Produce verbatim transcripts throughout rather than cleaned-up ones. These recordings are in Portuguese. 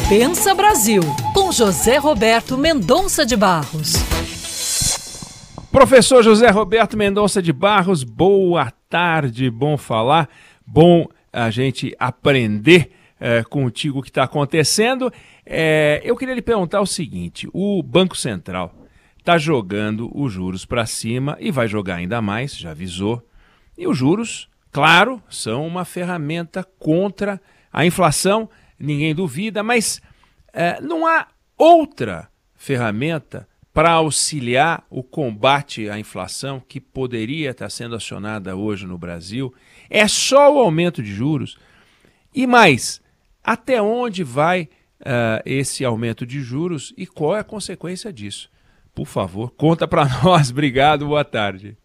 Pensa Brasil, com José Roberto Mendonça de Barros. Professor José Roberto Mendonça de Barros, boa tarde, bom falar, bom a gente aprender é, contigo o que está acontecendo. É, eu queria lhe perguntar o seguinte: o Banco Central está jogando os juros para cima e vai jogar ainda mais, já avisou, e os juros, claro, são uma ferramenta contra a inflação, ninguém duvida, mas é, não há outra ferramenta para auxiliar o combate à inflação que poderia estar sendo acionada hoje no Brasil. É só o aumento de juros. E mais, até onde vai uh, esse aumento de juros e qual é a consequência disso? Por favor, conta para nós. Obrigado, boa tarde.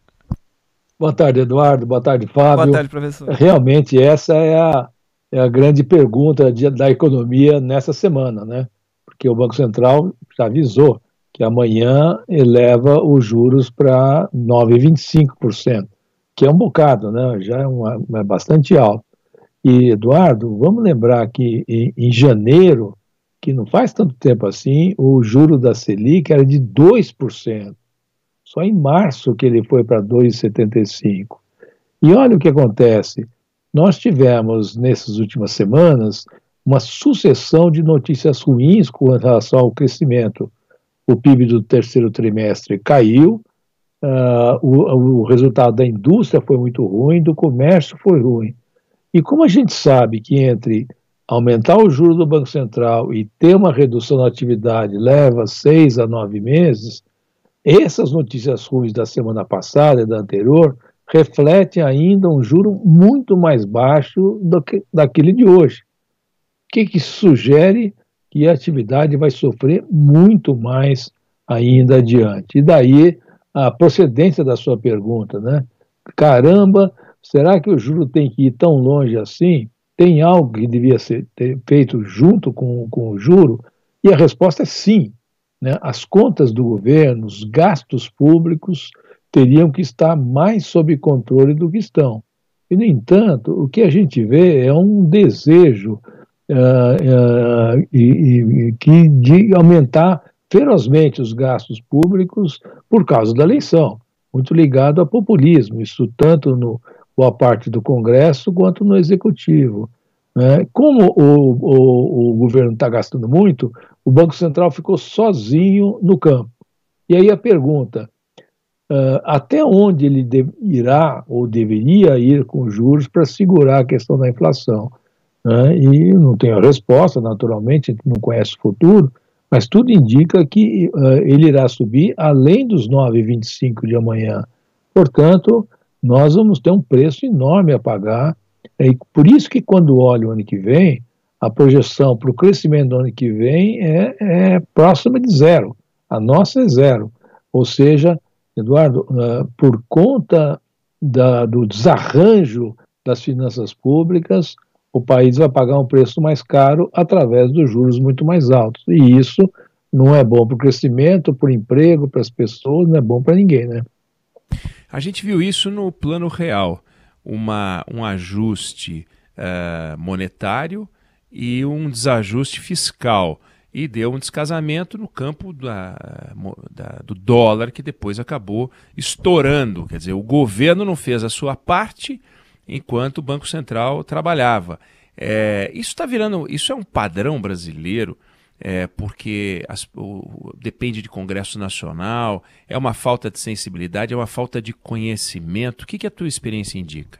Boa tarde, Eduardo. Boa tarde, Fábio. Boa tarde, professor. Realmente, essa é a, é a grande pergunta de, da economia nessa semana, né? Porque o Banco Central já avisou que amanhã eleva os juros para nove vírgula vinte e cinco por cento, que é um bocado, né? Já é, uma, é bastante alto. E, Eduardo, vamos lembrar que em, em janeiro, que não faz tanto tempo assim, o juro da Selic era de dois por cento. Só em março que ele foi para dois vírgula setenta e cinco por cento. E olha o que acontece. Nós tivemos, nessas últimas semanas, uma sucessão de notícias ruins com relação ao crescimento. O P I B do terceiro trimestre caiu, uh, o, o resultado da indústria foi muito ruim, do comércio foi ruim. E como a gente sabe que entre aumentar o juro do Banco Central e ter uma redução da atividade leva seis a nove meses, essas notícias ruins da semana passada e da anterior refletem ainda um juro muito mais baixo do que daquele de hoje. O que, que sugere? Que a atividade vai sofrer muito mais ainda adiante. E daí a procedência da sua pergunta, né? Caramba, será que o juro tem que ir tão longe assim? Tem algo que devia ser ter feito junto com, com o juro? E a resposta é sim, né? As contas do governo, os gastos públicos teriam que estar mais sob controle do que estão. E, no entanto, o que a gente vê é um desejo Uh, uh, e, e, que de aumentar ferozmente os gastos públicos por causa da eleição, muito ligado ao populismo, isso tanto no, boa parte do Congresso quanto no Executivo. Né? Como o, o, o governo está gastando muito, o Banco Central ficou sozinho no campo. E aí a pergunta, uh, até onde ele de, irá ou deveria ir com juros para segurar a questão da inflação? Né? E não tenho a resposta, naturalmente, a gente não conhece o futuro, mas tudo indica que uh, ele irá subir além dos nove vírgula vinte e cinco de amanhã. Portanto, nós vamos ter um preço enorme a pagar, e por isso que quando olho o ano que vem, a projeção para o crescimento do ano que vem é, é próxima de zero. A nossa é zero. Ou seja, Eduardo, uh, por conta da, do desarranjo das finanças públicas, o país vai pagar um preço mais caro através dos juros muito mais altos. E isso não é bom para o crescimento, para o emprego, para as pessoas, não é bom para ninguém, né? A gente viu isso no plano real, uma, um ajuste uh, monetário e um desajuste fiscal. E deu um descasamento no campo da, da, do dólar, que depois acabou estourando. Quer dizer, o governo não fez a sua parte enquanto o Banco Central trabalhava. É, isso está virando, isso é um padrão brasileiro, é, porque as, o, depende de Congresso Nacional, é uma falta de sensibilidade, é uma falta de conhecimento. O que, que a tua experiência indica?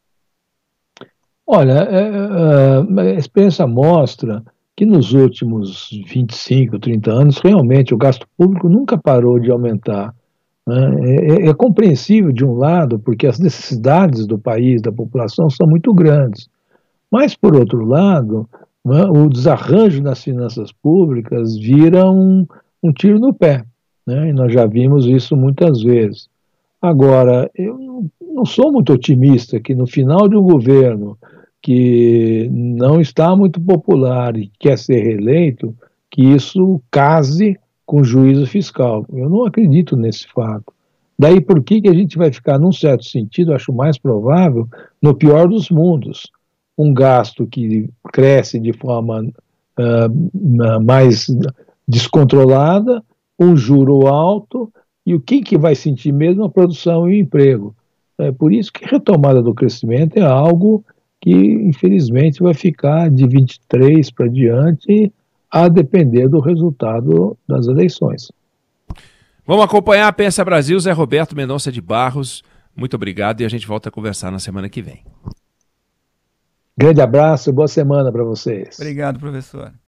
Olha, é, é, a experiência mostra que nos últimos vinte e cinco, trinta anos, realmente o gasto público nunca parou de aumentar. É, é, é compreensível de um lado, porque as necessidades do país, da população, são muito grandes. Mas, por outro lado, né, o desarranjo nas finanças públicas vira um, um tiro no pé. Né, e nós já vimos isso muitas vezes. Agora, eu não sou muito otimista que no final de um governo que não está muito popular e quer ser reeleito, que isso case com juízo fiscal. Eu não acredito nesse fato. Daí por que que a gente vai ficar, num certo sentido, acho mais provável, no pior dos mundos. Um gasto que cresce de forma uh, mais descontrolada, um juro alto, e o que, que vai sentir mesmo? A produção e o emprego. É por isso que a retomada do crescimento é algo que, infelizmente, vai ficar de vinte e três para diante, a depender do resultado das eleições. Vamos acompanhar a Pensa Brasil. Zé Roberto Mendonça de Barros, muito obrigado e a gente volta a conversar na semana que vem. Grande abraço e boa semana para vocês. Obrigado, professor.